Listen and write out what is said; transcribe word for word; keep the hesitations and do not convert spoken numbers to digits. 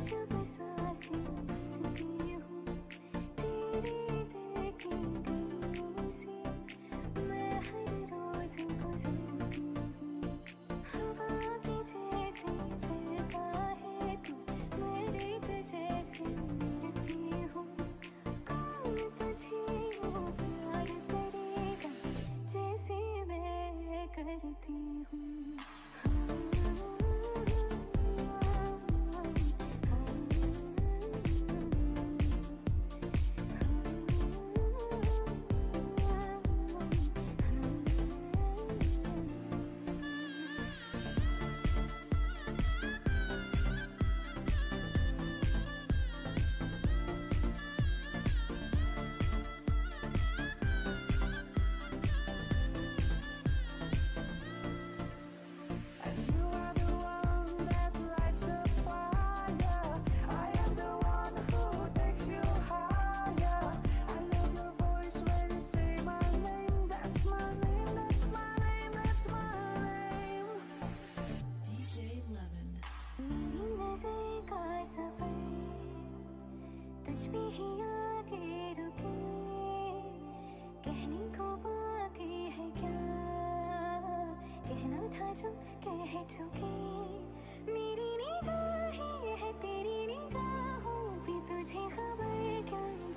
जब सांसें भरती हूँ तेरे दिल की गलियों से, मैं हर रोज गुजरती हूँ। हवा की जैसे चलता है तू, मैं रेत जैसे उड़ती हूँ। कौन तुझे वो प्यार करेगा जैसे मैं करती हूँ। मेरी नजर का सफर तुझ पे ही आके रुके, कहने को बाकी है क्या, कहना था जो कह चुके। मेरी निगाहें है तेरी निगाहों पे, तुझे खबर क्या